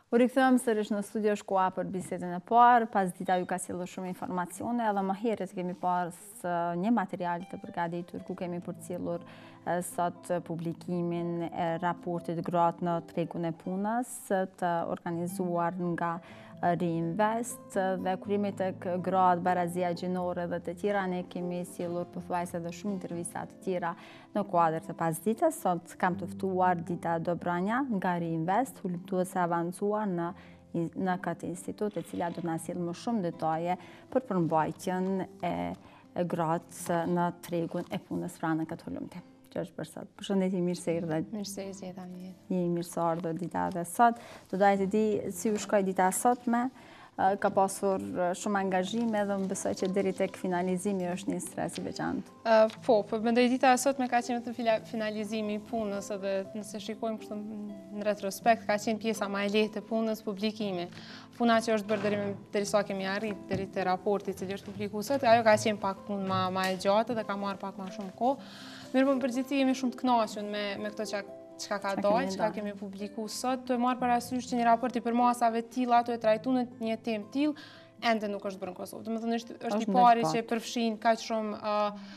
U rikthëm sërish në studio shkoa për bisedën e parë, pas dita ju ka sjellë shumë informacione, edhe më herët kemi pas një material të përgatitur ku kemi përcjellur sot publikimin e raportit gratë në tregun e punës të organizuar nga Reinvest dhe kurimi tek gratë, barazia gjinore dhe të tjera, ne kemi sjellur pothuajse edhe shumë intervista të tjera në kuadër të pasdites. Sot kam të ftuar Dita Dobranja nga Reinvest, hulumtuese avancuar në këtë institut, e cila do të na sjellë më shumë detaje për përmbajtjen e gratë në tregun e punës pra në këtë hulumtim. Që është për sot. Përshëndetje, mirë se erdhe. Mirë se gjeta mirë. Një mirë se ardhur Dita dhe sot. Do dajë të di si u shkoi dita sotme. Ka pasur shumë angazhim edhe më besoj që deri tek finalizimi është një stres i veçantë. Po, mendoj dita sotme ka qenë të finalizimi i punës edhe nëse shikojmë kështu në retrospekt ka qenë pjesa më e lehtë e punës, publikimi. Puna që është bërë derisa kemi arrit deri te raporti i cili është publikuar sot, ajo ka qenë pak punë më e gjatë dhe ka marrë pak më shumë kohë. Mirë, po në përgjithësi jemi shumë të kënaqur me këto çka ka dalë, çka kemi publikuar sot. Tu e marr parasysh që një raport i përmasave të tilla ato e trajtuar në një temë të tillë ende nuk është bërë në Kosovë. Domethënë është i pari që përfshin kaq shumë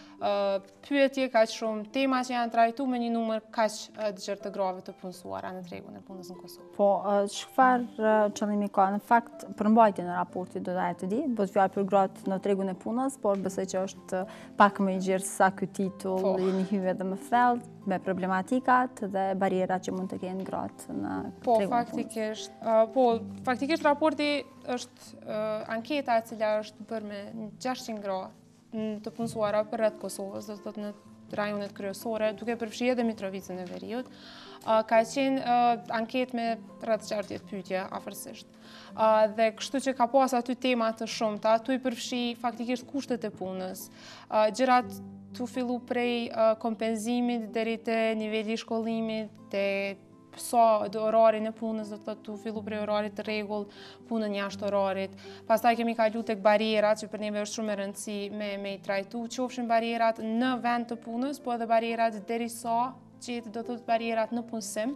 pyetje, kaq shumë tema që janë trajtuar me një numër kaq të gjerë të grave të punësuara në tregun e punës në Kosovë. Po, çfarë qëllimi ka? Në fakt, përmbajtjen e raportit do të di, bëhet fjalë për gratë në tregun e punës, por besoj që është pak më i gjerë se sa ky titull, jeni hyrë edhe më thellë me problematikat dhe barierat që mund të kenë gratë në tregun e punës. Po, faktikisht raporti është anketa e cila është bërë me 600 gra të punësuara për rreth Kosovës, do të thotë në rajonet kryesore, duke përfshirë edhe Mitrovicën e Veriut. Ka qenë anketë me rreth 60 pyetje afërsisht. Dhe kështu që ka pas aty tema të shumta, tu i përfshi faktikisht kushtet e punës, gjërat tu fillu prej kompenzimit deri te niveli i shkollimit, te sa orarin e punës, do të thotë tu fillu prej orarit të rregull, punën jashtë orarit. Pastaj kemi kalu tek barierat, që për neve është shumë e rëndësishme me i trajtu, qofshin barierat në vend të punës, po edhe barierat derisa që do të thotë barierat në punësim.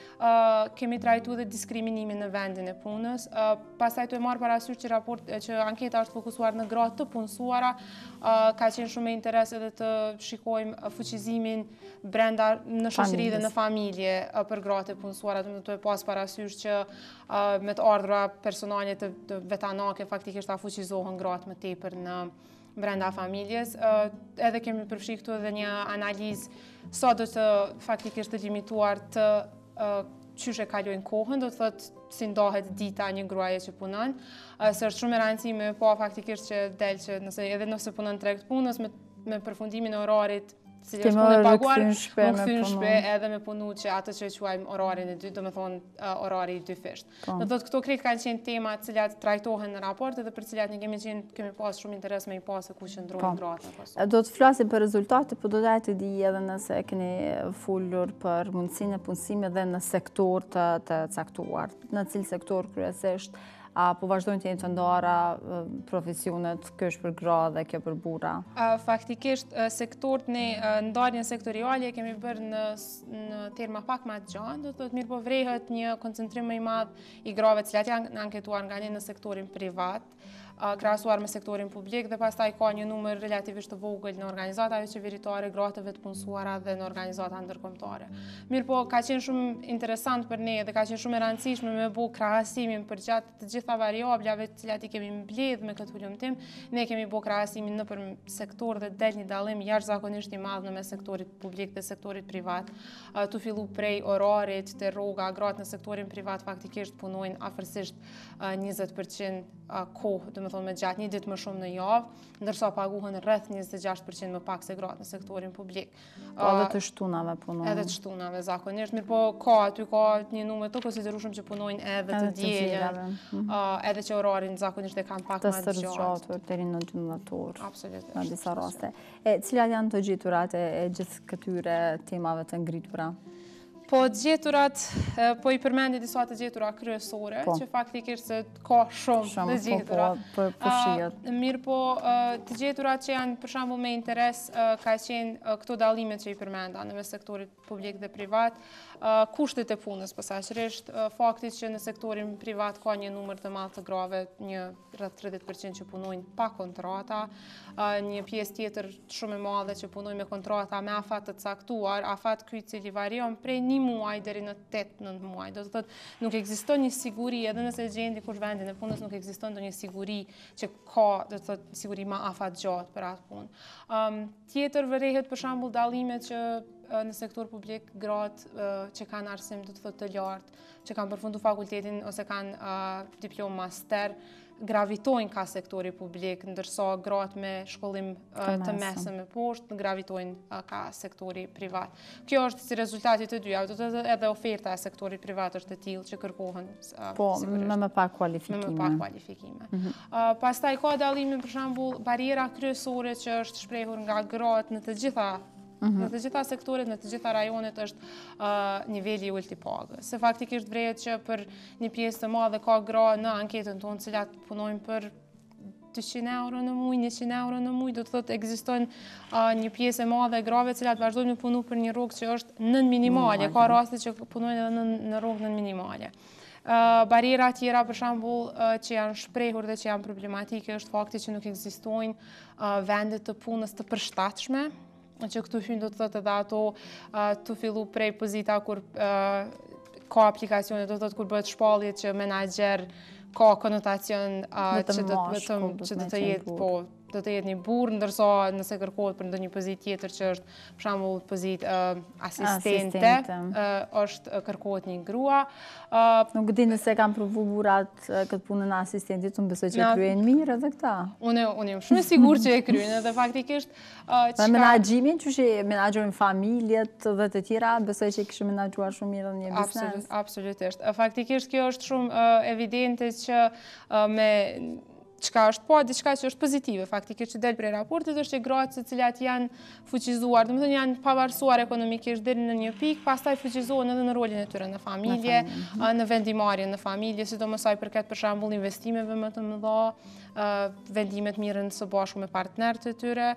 Kemi trajtu dhe diskriminimin në vendin e punës. Pastaj tu e marr parasysh që anketa është fokusuar në gratë të punësuara, ka qenë shumë e interes edhe të shikojmë fuqizimin brenda në shoqëri dhe në familje për gratë e punësuara, do të pas parasysh që me të ardhura personale të vetanake faktikisht ta fuqizohen gratë më tepër në brenda familjes. Edhe kemi përfshi këtu edhe një analizë sa do të faktikisht të limituar të qysh e kalojnë kohën, do të thotë si ndahet dita një gruaje që punon. Se është shumë e rëndësishme po faktikisht që del që nëse punon treg të punës me përfundimin e orarit, si është punë e paguar, më kthyn shpe edhe me punu që ato që quajmë orarin e dytë, domethënë orari i dyfisht. Do të thotë këto krejt kanë qenë tema të cilat trajtohen në raport edhe për cilat ne kemi pas shumë interes me i pas se ku qëndrojnë gratë në Kosovë. Do të flasim për rezultate, po do të di edhe nëse keni folur për mundësinë e punësimit dhe në sektor të caktuar. Në cil sektor kryesisht apo vazhdojnë të jenë të ndara profesionet, kjo është për gra dhe kjo për burra? Faktikisht, sektorët në ndarjen sektoriale kemi bërë në terma pak më të gjatë, do të thotë mirë po vrehet një koncentrim më i madh i grave të cilat janë anketuar nga ne në sektorin privat, krahasuar me sektorin publik dhe pastaj ka një numër relativisht të vogël në organizata qeveritare, gratëve të punësuara dhe në organizata ndërkombëtare. Mirë po, ka qenë shumë interesant për ne dhe ka qenë shumë e rëndësishme me bu krahasimin për gjatë të gjitha variablave të cilat i kemi mbledh me këtë hulumtim. Ne kemi bu krahasimin nëpër sektor dhe del një dallim jashtëzakonisht i madh në mes sektorit publik dhe sektorit privat. Tu fillu prej orarit te rroga, gratë në sektorin privat faktikisht punojnë afërsisht 20% kohë, do të thonë me gjatë një ditë më shumë në javë, ndërsa paguhen rreth 26% më pak se gratë në sektorin publik. Po edhe të shtunave punojnë. Edhe të shtunave zakonisht, mirë po aty ka një numër të konsiderueshëm që punojnë edhe të dielën, edhe që orarin zakonisht e kanë pak më të gjatë deri në 12 orë. Absolutisht. Në disa raste. Cilat janë të gjiturat e gjithë këtyre temave të ngritura? Po gjeturat, po I përmendi disa të gjetura kryesore, që faktikisht se ka shumë të gjetura. Po shihet. Mirë po, të gjeturat që janë për shembull me interes ka qenë këto dallimet që I përmenda në mes sektorit publik dhe privat, kushtet e punës posaçërisht, fakti që në sektorin privat ka një numër të madh të grave, një rreth 30% që punojnë pa kontrata, një pjesë tjetër shumë e madhe që punojnë me kontrata me afat të caktuar, afat ky I cili varion prej 1 muaj deri në 8-9 muaj. Do të thotë nuk ekziston një siguri, edhe nëse gjen dikush vendin e punës, nuk ekziston ndonjë siguri që ka, do të thotë siguri më afatgjatë për atë punë. Tjetër vërehet për shembull dallimet që në sektor publik gratë që kanë arsim do të thotë të lartë, që kanë përfunduar fakultetin ose kanë diplomë master, gravitojnë ka sektori publik, ndërsa gratë me shkollim të mesëm e poshtë gravitojnë ka sektori privat. Kjo është si rezultati të dyja, do të thotë edhe oferta e sektorit privat është e tillë që kërkohen me pak kualifikime. Pastaj ka dallime për shembull bariera kryesore që është shprehur nga gratë në të gjitha sektoret, në të gjitha rajonet është niveli I ulët I pagës. Se faktikisht vrehet që për një pjesë të madhe ka gra në anketën tonë cilat punojnë për 200 euro në muaj, 100 euro në muaj, do të thotë ekziston një pjesë e madhe e grave cilat vazhdojnë të punojnë për një rrogë që është nën minimale, ka raste që punojnë edhe në rrogë nën minimale. Bariera tjera për shembull që janë shprehur dhe që janë problematike është fakti që nuk ekzistojnë vende të punës të përshtatshme, që këtu hyn do të thotë edhe ato të fillu prej pozita kur ka aplikacione, do të thotë kur bëhet shpallje që menaxher ka konotacion që do të jetë do të jetë një burr, ndërsa nëse kërkohet për ndonjë pozitë tjetër që është për shembull pozitë asistente, është kërkohet një grua. Nuk di nëse kanë provu burrat këtë punën e asistentit, unë besoj që e kryejnë mirë edhe këta. Unë jam shumë e sigurt që e kryejnë edhe faktikisht menaxhimin, që menaxhojnë familjet dhe të tjera, besoj që kishin menaxhuar shumë mirë në një biznes. Absolutisht. Faktikisht kjo është shumë evidente që me çka është po diçka që është pozitive faktikisht që del prej raportit është që gratë të cilat janë fuqizuar, domethënë janë pavarësuar ekonomikisht deri në një pikë, pastaj fuqizohen edhe në rolin e tyre në familje, në vendimarrjen në familje, sidomos sa I përket për shembull investimeve më të mëdha, vendimet mirën së bashku me partnerët e tyre.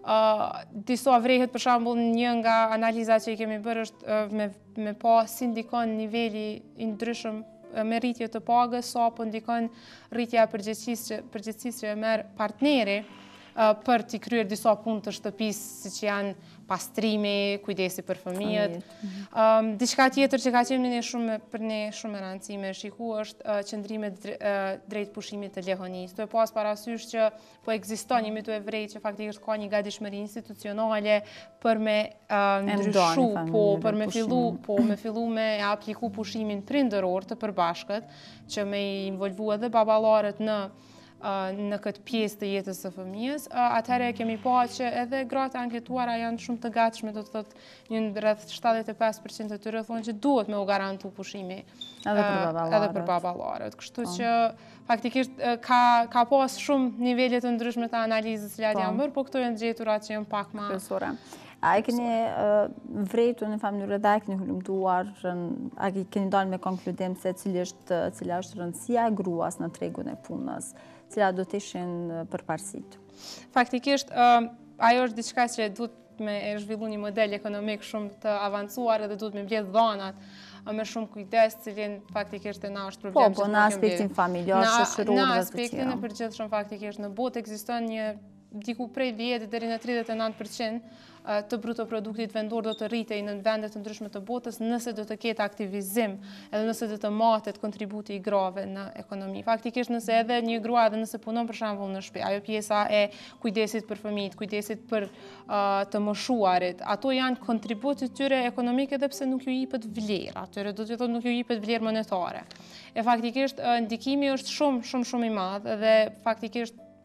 Disa vrehet për shembull një nga analizat që I kemi bërë është me pa si ndikon niveli I ndryshëm me rritje të pagës, apo ndikon rritja e përgjegjësisë që e merr partneri për t'i kryer disa punë të shtëpisë, siç janë pastrimi, kujdesi për fëmijët. Diçka tjetër që ka qenë për ne shumë e rëndësishme shiku është qëndrimet drejt pushimit të lehonisë. Tu e pas parasysh që po ekziston jemi tu e vrej që faktikisht ka një gatishmëri institucionale për me ndryshu, për me fillu me apliku pushimin prindëror të përbashkët, që me I involvu edhe baballarët në këtë pjesë të jetës së fëmijës, atëherë kemi pa që edhe gratë anketuara janë shumë të gatshme, do të thotë një rreth 75% të tyre thonë që duhet me u garantu pushimi edhe për baballarët. Kështu që faktikisht ka pas shumë nivele të ndryshme të analizës që janë bërë, po këto janë gjetura që janë pak më kryesore. A e keni vrejtur në mënyrë dhe a keni hulumtuar, a keni dalë me konkludim se cila është rëndësia e gruas në tregun e punës, cila do të ishin përparësitë? Faktikisht, ajo është diçka që duhet me zhvillu një model ekonomik shumë të avancuar edhe duhet me mbledh dhanat me shumë kujdes, cilin faktikisht e na është problem. Po, në aspektin familjar, shoqëror dhe të tjera. Në aspektin e përgjithshëm faktikisht në botë ekziston një diku prej 10 deri në 39% të bruto produktit vendor do të rritej në vendet të ndryshme të botës nëse do të ketë aktivizim edhe nëse do të matet kontributi I grave në ekonomi. Faktikisht nëse edhe një grua edhe nëse punon për shembull në shtëpi, ajo pjesa e kujdesit për fëmijët, kujdesit për të moshuarit, ato janë kontributet tyre ekonomike edhe pse nuk ju jepet vlerë, atyre do të thotë nuk ju jepet vlerë monetare. E faktikisht ndikimi është shumë I madh dhe faktikisht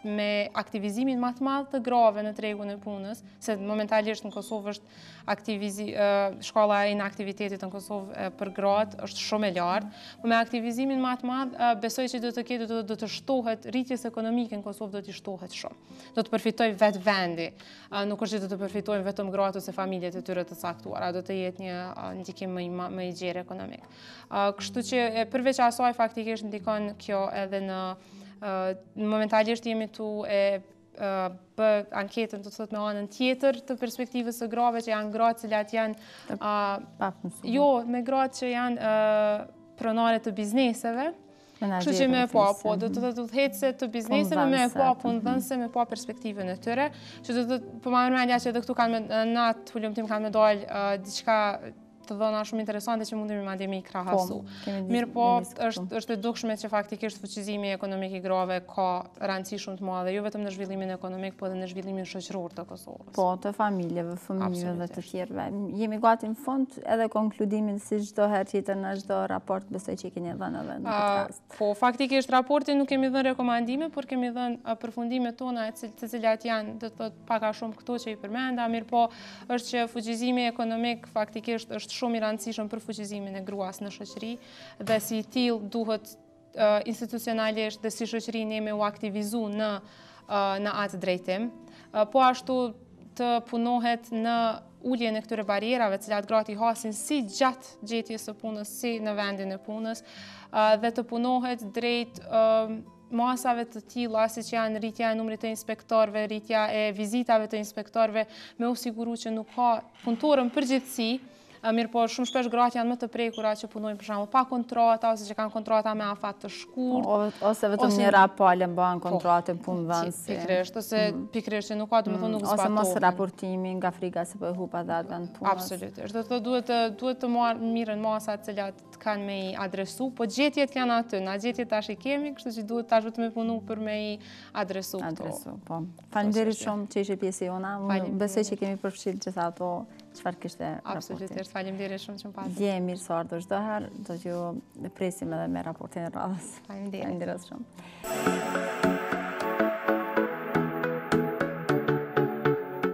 me aktivizimin më të madh të grave në tregun e punës, se momentalisht në Kosovë është shkalla e inaktivitetit në Kosovë për gratë është shumë e lartë, por me aktivizimin më të madh besoj që do të shtohet rritjes ekonomike në Kosovë, do të shtohet shumë. Do të përfitojë vetë vendi, nuk është që do të përfitojnë vetëm gratë ose familjet e tyre të caktuara, do të jetë një ndikim më i gjerë ekonomik. Kështu që përveç asaj faktikisht ndikon kjo edhe në momentalisht jemi tu bë anketën të thot me anën tjetër të perspektivës së grave që janë gratë cilat janë me gratë që janë pronare të bizneseve. Kështu që me do të hetse të bizneseve me punëdhënëse, me perspektivën e tyre, që do të po ma mendja që edhe këtu kanë në atë hulumtim kanë me dalë diçka të dhëna shumë interesante që mundemi madje me i krahasu. Mirë po, është e dukshme që faktikisht fuqizimi ekonomik i grave ka rëndësi shumë të madhe, jo vetëm në zhvillimin ekonomik, po edhe në zhvillimin shoqëror të Kosovës. Po, të familjeve, fëmijëve dhe të tjerëve. Jemi gati në fund edhe konkludimin si çdo herë tjetër në çdo raport, besoj që i keni dhënë edhe në këtë rast. Po, faktikisht raportin nuk kemi dhënë rekomandime, por kemi dhënë përfundimet tona të cilat janë do të thotë pak a shumë këto që i përmenda, mirë po është që fuqizimi ekonomik faktikisht është shumë i rëndësishëm për fuqizimin e gruas në shoqëri dhe si tillë duhet institucionalisht dhe si shoqëri ne me u aktivizu në atë drejtim. Po ashtu të punohet në uljen e këtyre barierave të cilat gratë i hasin si gjatë gjetjes së punës, si në vendin e punës dhe të punohet drejt masave të tilla siç janë rritja e numrit të inspektorëve, rritja e vizitave të inspektorëve, me u siguru që nuk ka punëtorën përgjithësi. Mirë po, shumë shpesh gratë janë më të prekura që punojnë për shembull pa kontrata, ose që kanë kontrata me afat të shkurtë. Ose vetëm një rapale mbahen kontratën punëdhënësi. Pikërisht, ose pikërisht që nuk ka, domethënë nuk zbatohen. Ose mos raportimi nga frika se po e hupa dhe atë vend punës. Absolutisht. Do të duhet të mirën masat cilat kanë me i adresu, po gjetjet janë aty, na gjetjet tash i kemi, kështu që duhet tash vetëm me punu për me i adresu këto. Po. Faleminderit shumë që ishe pjesë jona. Besoj që kemi përfshirë gjitha ato çfarë kishte raporti. Absolutisht, faleminderit shumë që më pati. Dje mirë së ardhur çdo herë, do t'ju presim edhe me raportin e radhës. Faleminderit shumë.